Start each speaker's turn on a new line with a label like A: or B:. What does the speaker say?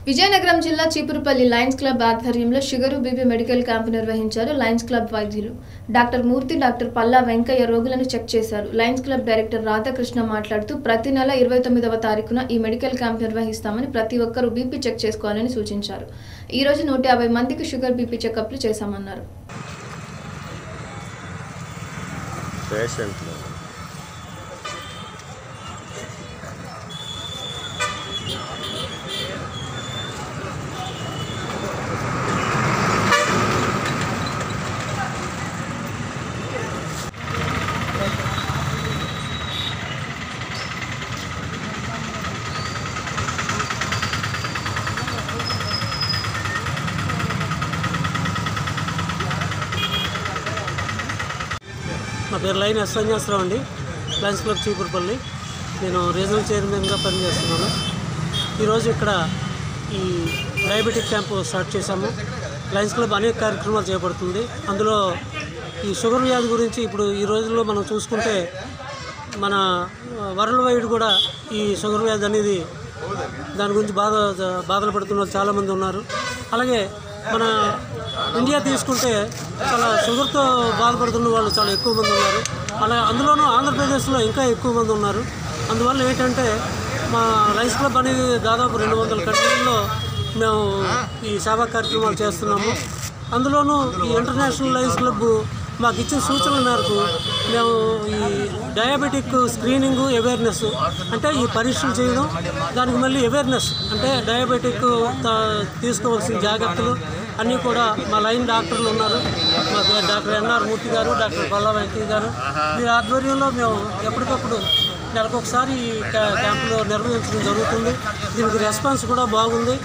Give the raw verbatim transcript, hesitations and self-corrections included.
A: విజయనగరం జిల్లా Cheepurupalli lions club ఆధ్వర్యంలో sugar BP medical camp నిర్వహించారు. లయన్స్ క్లబ్ వైద్యులు డాక్టర్ మూర్తి, డాక్టర్ పల్లా వెంకయ్య రోగులను చెక్ చేశారు. లయన్స్ క్లబ్ డైరెక్టర్ రాధాకృష్ణ మాట్లాడుతూ ప్రతి నెల ఇరవై తొమ్మిదవ తారీఖున ఈ మెడికల్ క్యాంప్ నిర్వహిస్తామని, ప్రతి ఒక్కరూ బీపీ చెక్ చేసుకోవాలని సూచించారు. ఈ రోజు నూట యాభై మందికి షుగర్ బీపీ చెకప్లు చేశామన్నారు.
B: నా పేరు లైన్ ఎస్ సంజాసరావు అండి. Lions club Cheepurupalli. నేను రీజనల్ చైర్మన్గా పనిచేస్తున్నాను. ఈరోజు ఇక్కడ ఈ డయాబెటిక్ క్యాంపు స్టార్ట్ చేశాము. లయన్స్ క్లబ్ అనేక కార్యక్రమాలు చేపడుతుంది. అందులో ఈ షుగర్ వ్యాధి గురించి ఇప్పుడు ఈ రోజుల్లో మనం చూసుకుంటే మన వరల్డ్ వైడ్ కూడా ఈ షుగర్ వ్యాధి అనేది దాని గురించి బాధ బాధలు పడుతున్న వాళ్ళు చాలామంది ఉన్నారు. అలాగే మన ఇండియా తీసుకుంటే చాలా షుగర్తో బాధపడుతున్న వాళ్ళు చాలా ఎక్కువ మంది ఉన్నారు. అలా అందులోనూ ఆంధ్రప్రదేశ్లో ఇంకా ఎక్కువ మంది ఉన్నారు. అందువల్ల ఏంటంటే మా లయన్స్ క్లబ్ అనేది దాదాపు రెండు వందల కంట్రీల్లో మేము ఈ సేవా కార్యక్రమాలు చేస్తున్నాము. అందులోనూ ఈ ఇంటర్నేషనల్ లయన్స్ క్లబ్ మాకు ఇచ్చిన సూచనల మేరకు మేము ఈ డయాబెటిక్ స్క్రీనింగ్ అవేర్నెస్ అంటే ఈ పరీక్షలు చేయడం, దానికి మళ్ళీ అవేర్నెస్ అంటే డయాబెటిక్ తీసుకోవాల్సిన జాగ్రత్తలు అన్నీ కూడా మా లైన్ డాక్టర్లు ఉన్నారు. మా డాక్టర్ ఎన్ఆర్ మూర్తి గారు, డాక్టర్ పల్లా వెంకయ్య గారు మీ ఆధ్వర్యంలో మేము ఎప్పటికప్పుడు నెలకొకసారి ఈ క్యాంపులో నిర్వహించడం జరుగుతుంది. దీనికి రెస్పాన్స్ కూడా బాగుంది.